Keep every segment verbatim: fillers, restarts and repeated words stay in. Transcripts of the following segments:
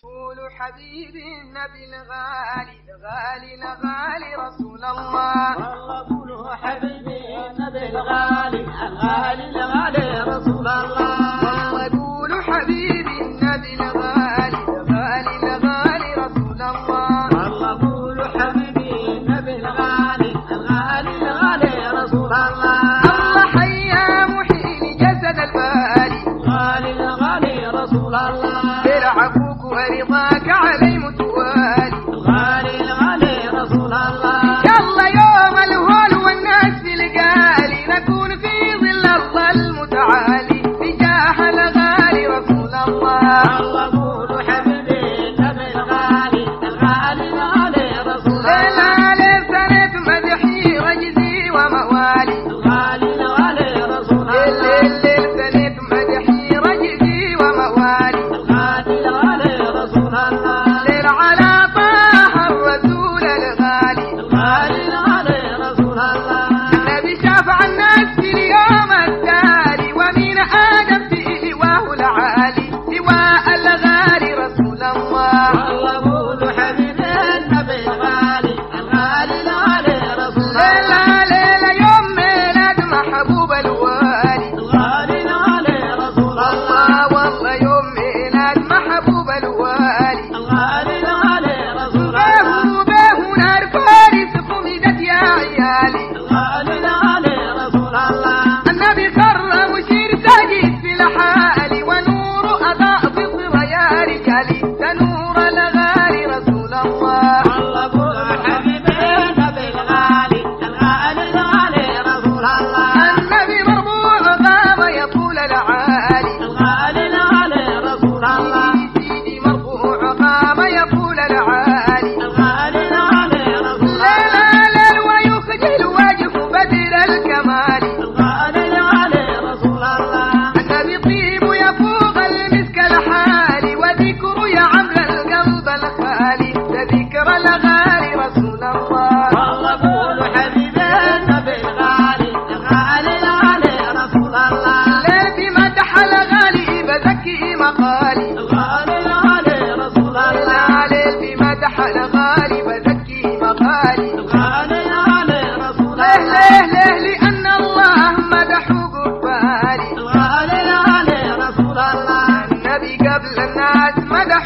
قولوا حبيبي النبي الغالي الغالي الغالي رسول الله. والله قولوا حبيبي النبي الغالي الغالي الغالي رسول الله. والله قولوا حبيبي النبي الغالي الغالي الغالي رسول الله. والله قولوا حبيبي النبي الغالي الغالي الغالي رسول الله. الله حيا محيي جسد البالي الغالي الغالي رسول الله. برعفوك ورضاك علي متوالي الغالي الغالي رسول الله. يلا يوم الهول والناس في القالي نكون في ظل الله المتعالي بجاه الغالي رسول الله. والله قولوا حبيبي النبي الغالي الغالي الغالي رسول الله. ليلة سنة مدحي رجزي وموالي الغالي الغالي رسول الله. الليل سنة مدحي رجزي وموالي الغالي الغالي رسول الله. ليل على طه الرسول الغالي الغالي الغالي رسول الله. النبي شافع الناس في اليوم التالي ومن آدم في لواه العالي لواء الغالي رسول الله. والله قولوا حبيبي النبي الغالي الغالي الغالي رسول الله. ليلة ليلة يوم ميلاد محبوب الوالي الغالي الغالي رسول الله. الله والله يوم ميلاد محبوب الوالي الغالي الغالي رسول الله. به به نار فارس قمدت يا عيالي الغالي الغالي رسول الله. النبي كرم مشير ساجد في الحالي ونور أضاء فطر يا رجالي تنور الغالي رسول الله. والله قولوا حبيبي النبي الغالي الغالي الغالي رسول الله. النبي مربوع قام يطول العالي الغالي الغالي رسول الله. سيدي مربوع قام يطول العالي الغالي الغالي رسول لا الله. لا لا ويخجل وجه بدر الكمال الغالي الغالي رسول الله. النبي طيب يفوق المسك الحالي وذكر يا عمر القلب الخالي ذكر الغالي رسول الله. والله قولوا حبيبي النبي الغالي الغالي الغالي رسول الله. ليلتي مدح الغالي بزكي مقالي الغالي الغالي رسول الله. ليلتي مدح الغالي بزكي مقالي الغالي الغالي رسول ليه الله. ليه ليه لأن الله مدحه قبالي الغالي الغالي رسول الله. النبي قبل الناس مدح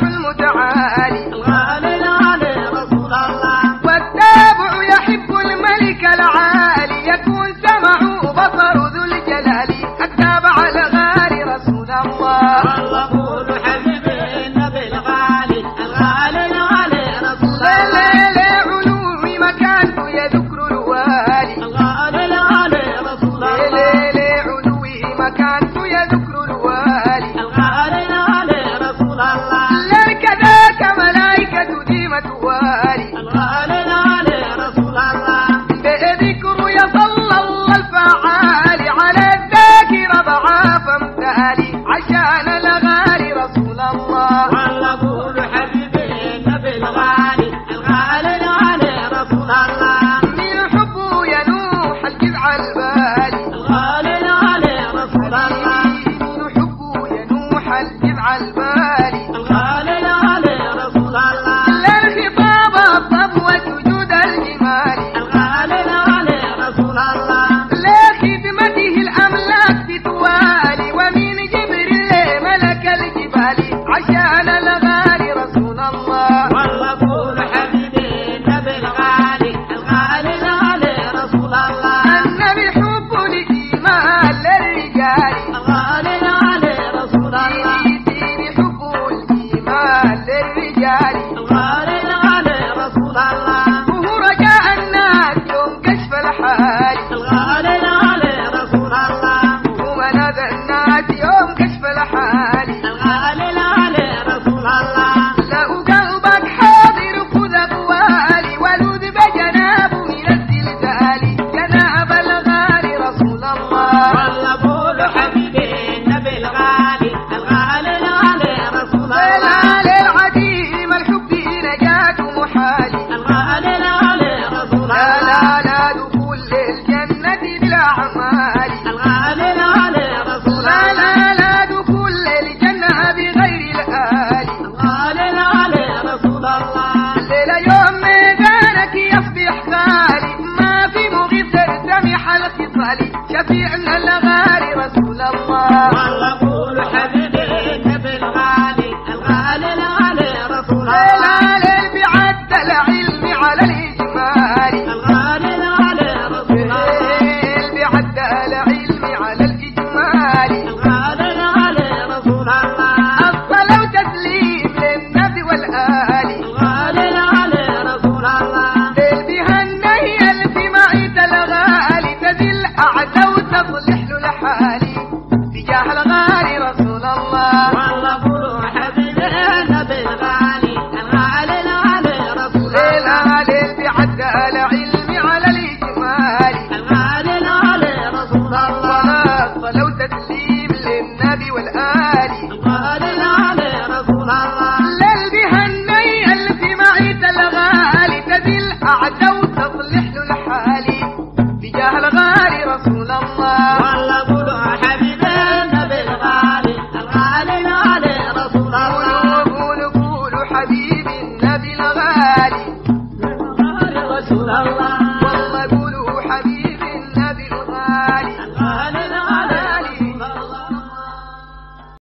الغالي رسول الله الليلة يوم ميدانك يصبح خالي ما في مغيب ترتمح الخصالي شفيعنا الغالي رسول الله والله قول حبيبي النبي الغالي الغالي الغالي رسول الله الغالي بعد العلم على الإجمال الغالي الغالي رسول الله بعد العلم على الإجمال الغالي الغالي رسول الله الصلاة وتسليم للنبي والآل الغالي الغالي رسول الله بها النهي في معيد الغالي تذل أعدى وتصلح له لحالي بجاه الغالي رسول الله والله قولوا حبيبي النبي الغالي الغالي الغالي رسول الله الغالي بعد العلم على الإجمال الغالي الغالي رسول الله صلاة وتسليم للنبي والآل الغالي الغالي رسول الله للبها النهي في معيد الغالي تذل أعدى وتصلح له لحالي بجاه الغالي رسول الله